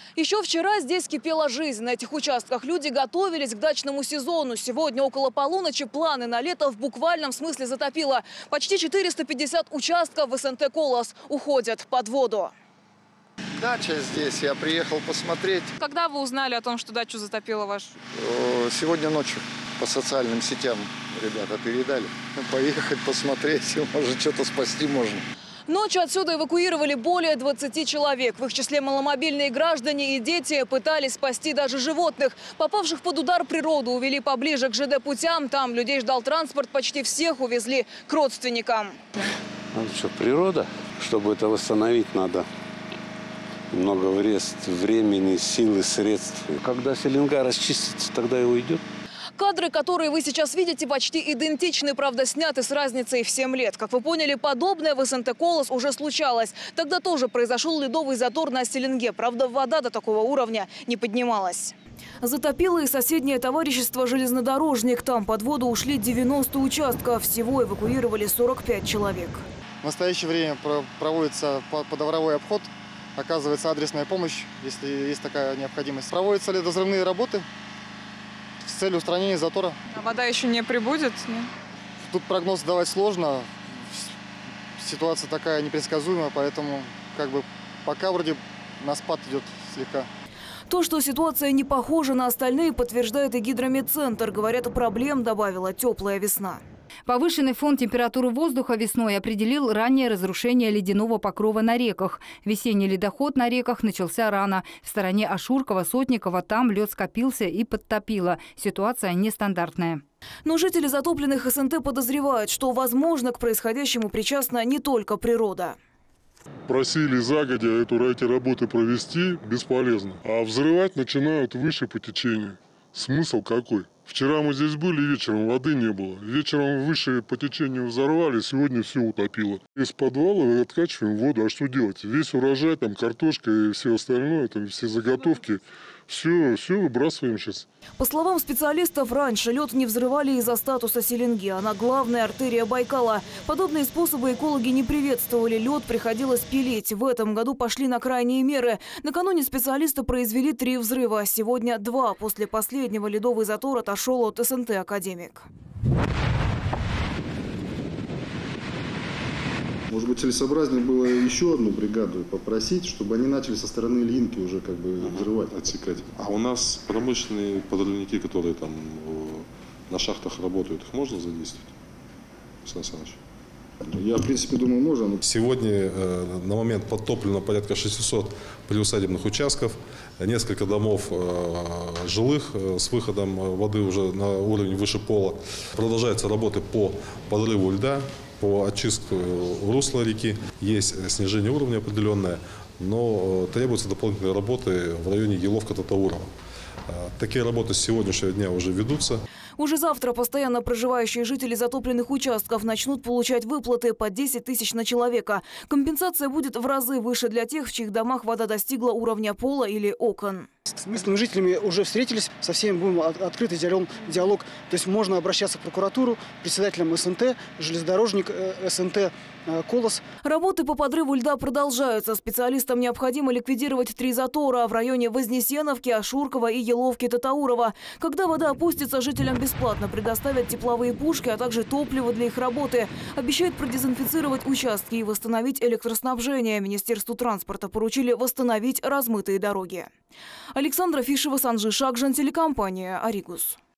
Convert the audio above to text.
Еще вчера здесь кипела жизнь. На этих участках люди готовились к дачному сезону. Сегодня около полуночи планы на лето в буквальном смысле затопило. Почти 450 участков в СНТ «Колос» уходят под воду. Дача здесь, я приехал посмотреть. Когда вы узнали о том, что дачу затопило вашу? Сегодня ночью по социальным сетям ребята передали. Поехать посмотреть, может что-то спасти можно. Ночью отсюда эвакуировали более 20 человек. В их числе маломобильные граждане и дети. Пытались спасти даже животных. Попавших под удар природы увели поближе к ЖД-путям. Там людей ждал транспорт. Почти всех увезли к родственникам. Ну что, природа? Чтобы это восстановить, надо много времени, силы, средств. Когда селенга расчистится, тогда и уйдет. Кадры, которые вы сейчас видите, почти идентичны, правда, сняты с разницей в 7 лет. Как вы поняли, подобное в СНТ «Колос» уже случалось. Тогда тоже произошел ледовый затор на селенге. Правда, вода до такого уровня не поднималась. Затопило и соседнее товарищество «Железнодорожник». Там под воду ушли 90 участков. Всего эвакуировали 45 человек. В настоящее время проводится подворовой обход. Оказывается адресная помощь, если есть такая необходимость. Проводятся ледозрывные работы с целью устранения затора. А вода еще не прибудет? Нет? Тут прогноз давать сложно. Ситуация такая непредсказуемая, поэтому пока вроде на спад идет слегка. То, что ситуация не похожа на остальные, подтверждает и гидрометцентр. Говорят, проблем добавила теплая весна. Повышенный фон температуры воздуха весной определил раннее разрушение ледяного покрова на реках. Весенний ледоход на реках начался рано. В стороне Ашуркова, Сотникова там лед скопился и подтопило. Ситуация нестандартная. Но жители затопленных СНТ подозревают, что, возможно, к происходящему причастна не только природа. Просили загодя эти работы провести, бесполезно. А взрывать начинают выше по течению. Смысл какой? Вчера мы здесь были, вечером воды не было. Вечером выше по течению взорвали, сегодня все утопило. Из подвала откачиваем воду, а что делать? Весь урожай, там картошка и все остальное, там все заготовки, все выбрасываем сейчас. По словам специалистов, раньше лед не взрывали из-за статуса селенги. Она главная артерия Байкала. Подобные способы экологи не приветствовали. Лед приходилось пилить. В этом году пошли на крайние меры. Накануне специалисты произвели 3 взрыва. Сегодня 2. После последнего ледовый затор отошел от СНТ «Академик». Может быть, целесообразнее было еще одну бригаду попросить, чтобы они начали со стороны Ильинки уже взрывать. Отсекать. А у нас промышленные подрывники, которые там на шахтах работают, их можно задействовать? Сан Саныч? Я, в принципе, думаю, можно. Сегодня на момент подтоплено порядка 600 приусадебных участков, несколько домов жилых с выходом воды уже на уровень выше пола. Продолжаются работы по подрыву льда, по очистке русла реки. Есть снижение уровня определенное, но требуются дополнительные работы в районе Еловка-Татаурова. Такие работы с сегодняшнего дня уже ведутся. Уже завтра постоянно проживающие жители затопленных участков начнут получать выплаты по 10 тысяч на человека. Компенсация будет в разы выше для тех, в чьих домах вода достигла уровня пола или окон. С местными жителями уже встретились, со всеми будем открытый диалог. То есть можно обращаться в прокуратуру, председателям СНТ, железнодорожник СНТ «Колос». Работы по подрыву льда продолжаются. Специалистам необходимо ликвидировать 3 затора в районе Вознесеновки, Ашуркова и Еловки-Татаурова. Когда вода опустится, жителям бесплатно предоставят тепловые пушки, а также топливо для их работы. Обещают продезинфицировать участки и восстановить электроснабжение. Министерству транспорта поручили восстановить размытые дороги. Александра Фишева, Санжи Шакжин, телекомпания «Аригус».